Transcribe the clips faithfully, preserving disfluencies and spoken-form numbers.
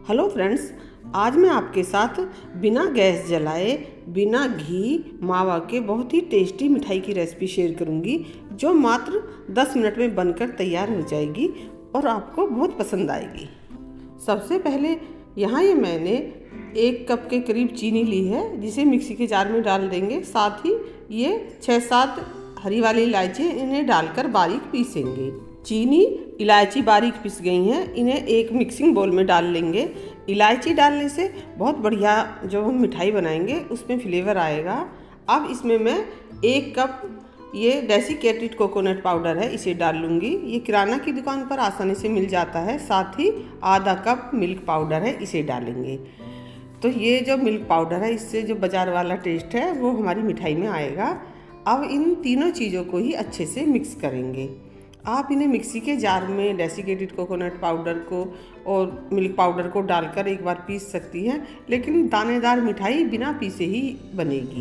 Hello friends, आज मैं आपके साथ बिना गैस जलाए बिना घी मावा के बहुत ही टेस्टी मिठाई की रेसिपी शेयर करूंगी, जो मात्र दस मिनट में बनकर तैयार हो जाएगी और आपको बहुत पसंद आएगी। सबसे पहले यहाँ ये मैंने एक कप के करीब चीनी ली है, जिसे मिक्सी के जार में डाल देंगे। साथ ही ये छः सात हरी वाली इलायची, इन्हें डालकर बारीक पीसेंगे। चीनी इलायची बारीक पिस गई हैं, इन्हें एक मिक्सिंग बाउल में डाल लेंगे। इलायची डालने से बहुत बढ़िया जो हम मिठाई बनाएंगे उसमें फ्लेवर आएगा। अब इसमें मैं एक कप ये डेसिकेटेड कोकोनट पाउडर है, इसे डाल लूँगी। ये किराना की दुकान पर आसानी से मिल जाता है। साथ ही आधा कप मिल्क पाउडर है, इसे डालेंगे। तो ये जो मिल्क पाउडर है, इससे जो बाज़ार वाला टेस्ट है वो हमारी मिठाई में आएगा। अब इन तीनों चीज़ों को ही अच्छे से मिक्स करेंगे। आप इन्हें मिक्सी के जार में डेसिकेटेड कोकोनट पाउडर को और मिल्क पाउडर को डालकर एक बार पीस सकती हैं, लेकिन दानेदार मिठाई बिना पीसे ही बनेगी।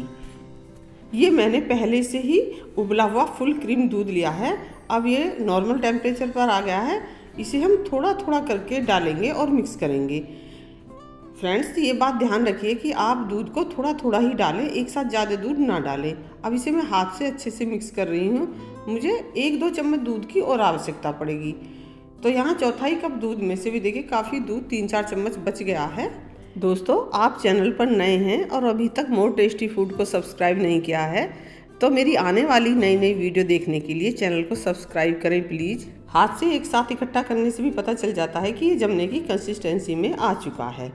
ये मैंने पहले से ही उबला हुआ फुल क्रीम दूध लिया है। अब ये नॉर्मल टेम्परेचर पर आ गया है। इसे हम थोड़ा थोड़ा करके डालेंगे और मिक्स करेंगे। फ्रेंड्स, ये बात ध्यान रखिए कि आप दूध को थोड़ा थोड़ा ही डालें, एक साथ ज़्यादा दूध ना डालें। अब इसे मैं हाथ से अच्छे से मिक्स कर रही हूँ। मुझे एक दो चम्मच दूध की और आवश्यकता पड़ेगी। तो यहाँ चौथाई कप दूध में से भी देखिए काफ़ी दूध, तीन चार चम्मच बच गया है। दोस्तों, आप चैनल पर नए हैं और अभी तक मोर टेस्टी फूड को सब्सक्राइब नहीं किया है, तो मेरी आने वाली नई नई वीडियो देखने के लिए चैनल को सब्सक्राइब करें प्लीज़। हाथ से एक साथ इकट्ठा करने से भी पता चल जाता है कि ये जमने की कंसिस्टेंसी में आ चुका है।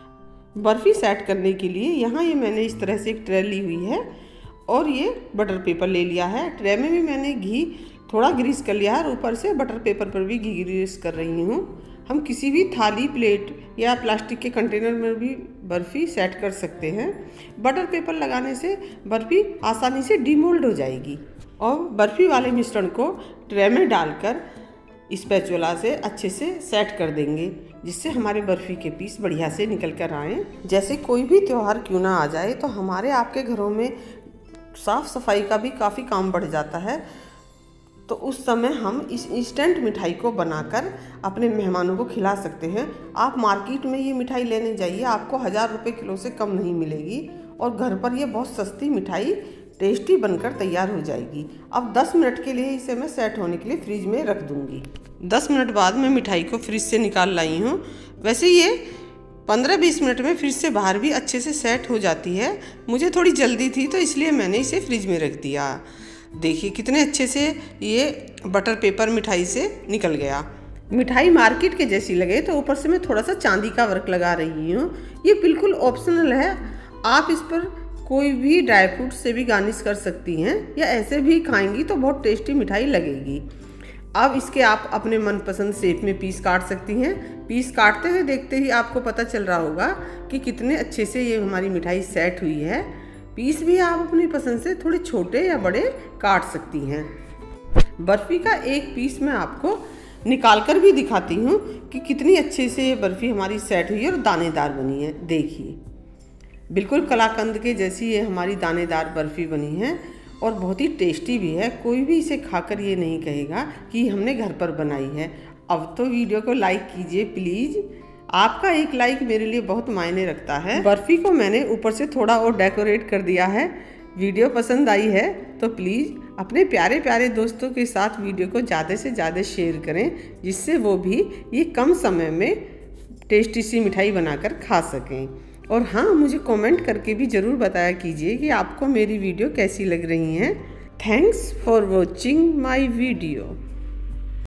बर्फ़ी सेट करने के लिए यहाँ ये मैंने इस तरह से एक ट्रे ली हुई है और ये बटर पेपर ले लिया है। ट्रे में भी मैंने घी थोड़ा ग्रीस कर लिया है और ऊपर से बटर पेपर पर भी घी ग्रीस कर रही हूँ। हम किसी भी थाली, प्लेट या प्लास्टिक के कंटेनर में भी बर्फ़ी सेट कर सकते हैं। बटर पेपर लगाने से बर्फ़ी आसानी से डीमोल्ड हो जाएगी। और बर्फ़ी वाले मिश्रण को ट्रे में डालकर स्पैचुला से अच्छे से सेट कर देंगे, जिससे हमारे बर्फ़ी के पीस बढ़िया से निकल कर आएँ। जैसे कोई भी त्यौहार क्यों ना आ जाए, तो हमारे आपके घरों में साफ़ सफाई का भी काफ़ी काम बढ़ जाता है। तो उस समय हम इस इंस्टेंट मिठाई को बनाकर अपने मेहमानों को खिला सकते हैं। आप मार्केट में ये मिठाई लेने जाइए, आपको हज़ार रुपये किलो से कम नहीं मिलेगी और घर पर ये बहुत सस्ती मिठाई टेस्टी बनकर तैयार हो जाएगी। अब दस मिनट के लिए इसे मैं सेट होने के लिए फ्रिज में रख दूँगी। दस मिनट बाद मैं मिठाई को फ्रिज से निकाल लाई हूँ। वैसे ये पंद्रह बीस मिनट में फ्रिज से बाहर भी अच्छे से सेट हो जाती है। मुझे थोड़ी जल्दी थी तो इसलिए मैंने इसे फ्रिज में रख दिया। देखिए कितने अच्छे से ये बटर पेपर मिठाई से निकल गया। मिठाई मार्केट के जैसी लगे तो ऊपर से मैं थोड़ा सा चांदी का वर्क लगा रही हूँ। ये बिल्कुल ऑप्शनल है। आप इस पर कोई भी ड्राई फ्रूट से भी गार्निश कर सकती हैं या ऐसे भी खाएंगी तो बहुत टेस्टी मिठाई लगेगी। अब इसके आप अपने मनपसंद शेप में पीस काट सकती हैं। पीस काटते हुए देखते ही आपको पता चल रहा होगा कि कितने अच्छे से ये हमारी मिठाई सेट हुई है। पीस भी आप अपनी पसंद से थोड़े छोटे या बड़े काट सकती हैं। बर्फ़ी का एक पीस मैं आपको निकाल कर भी दिखाती हूँ कि कितनी अच्छे से ये बर्फ़ी हमारी सेट हुई है और दानेदार बनी है। देखिए बिल्कुल कलाकंद के जैसी ये हमारी दानेदार बर्फ़ी बनी है और बहुत ही टेस्टी भी है। कोई भी इसे खाकर ये नहीं कहेगा कि हमने घर पर बनाई है। अब तो वीडियो को लाइक कीजिए प्लीज़। आपका एक लाइक मेरे लिए बहुत मायने रखता है। बर्फ़ी को मैंने ऊपर से थोड़ा और डेकोरेट कर दिया है। वीडियो पसंद आई है तो प्लीज़ अपने प्यारे प्यारे दोस्तों के साथ वीडियो को ज़्यादा से ज़्यादा शेयर करें, जिससे वो भी ये कम समय में टेस्टी सी मिठाई बनाकर खा सकें। और हाँ, मुझे कमेंट करके भी ज़रूर बताया कीजिए कि आपको मेरी वीडियो कैसी लग रही हैं। Thanks for watching my video.